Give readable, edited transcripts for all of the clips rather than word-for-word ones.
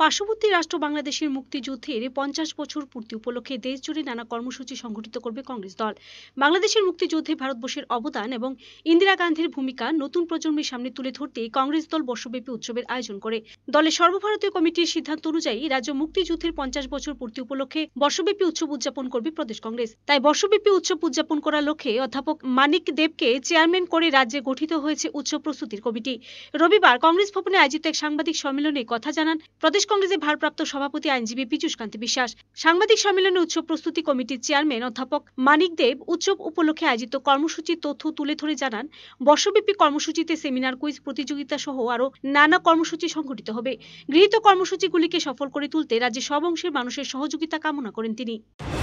পার্শ্ববর্তী রাষ্ট্র বাংলাদেশের মুক্তিযুদ্ধের 50 বছর পূর্তি উপলক্ষে দেশজুড়ে নানা কর্মসূচি সংগঠিত করবে কংগ্রেস দল। বাংলাদেশের মুক্তিযুদ্ধে ভারতবর্ষের অবদান এবং ইন্দিরা গান্ধীর ভূমিকা নতুন প্রজন্মের সামনে তুলে ধরতে কংগ্রেস দল বর্ষব্যাপী উৎসবের আয়োজন করে। দলের সর্বভারতীয় কমিটির সিদ্ধান্ত অনুযায়ী রাজ্য মুক্তিযুদ্ধের 50 বছর পূর্তি উপলক্ষে বর্ষব্যাপী উৎসব উদযাপন করবে প্রদেশ কংগ্রেস। তাই বর্ষব্যাপী উৎসব উদযাপন করার লক্ষ্যে অধ্যাপক মানিক দেবকে চেয়ারম্যান করে রাজ্যে গঠিত হয়েছে উৎসব প্রস্তুতির কমিটি। রবিবার কংগ্রেস ভবনে আয়োজিত এক সাংবাদিক সম্মেলনে কথা জানান প্রদেশ কংগ্রেসের ভারপ্রাপ্ত সভাপতি আইনজীবী পীযূষ কান্তি বিশ্বাস। সাংবাদিক সম্মেলনে উৎসব প্রস্তুতি কমিটির চেয়ারম্যান অধ্যাপক মানিক দেব উৎসব উপলক্ষে আয়োজিত কর্মসূচির তথ্য তুলে ধরে জানান, বর্ষব্যাপী কর্মসূচিতে সেমিনার, কুইজ প্রতিযোগিতা সহ আরো নানা কর্মসূচি সংঘটিত হবে। গৃহীত কর্মসূচিগুলিকে সফল করে তুলতে রাজ্যের সব অংশের মানুষের সহযোগিতা কামনা করেন তিনি।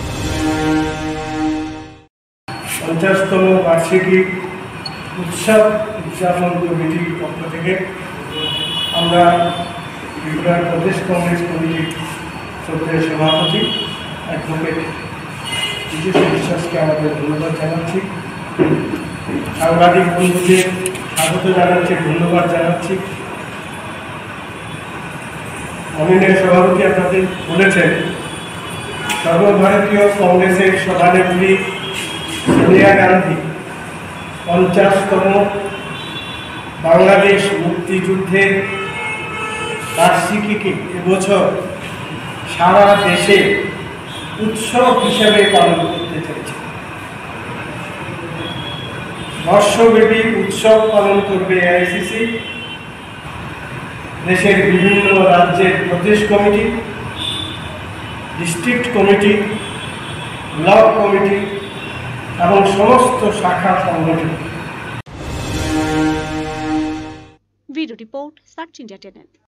50তম বার্ষিকী উৎসব উদযাপন কমিটির পক্ষ থেকে আমরা ত্রিপুরা প্রদেশ কংগ্রেস কমিটির শ্রদ্ধেয় সভাপতি অ্যাডভোকেট পীযূষ বিশ্বাসকে আমাদের ধন্যবাদ জানাচ্ছি। সাংবাদিক বন্ধুদের স্বাগত জানাচ্ছি, ধন্যবাদ জানাচ্ছি। মাননীয় সভাপতি আপনাদের বলেছেন, সর্বভারতীয় কংগ্রেসের সভানেত্রী সোনিয়া গান্ধী 50তম বাংলাদেশ মুক্তিযুদ্ধের বার্ষিকীকে এবছর সারা দেশে উৎসব হিসেবে পালন করতে চাইছে। বর্ষব্যাপী উৎসব পালন করবে এআইসিসি, দেশের বিভিন্ন রাজ্যের প্রদেশ committee, district committee, block committee এবং সমস্ত শাখা সংগঠন। Video report search India channel.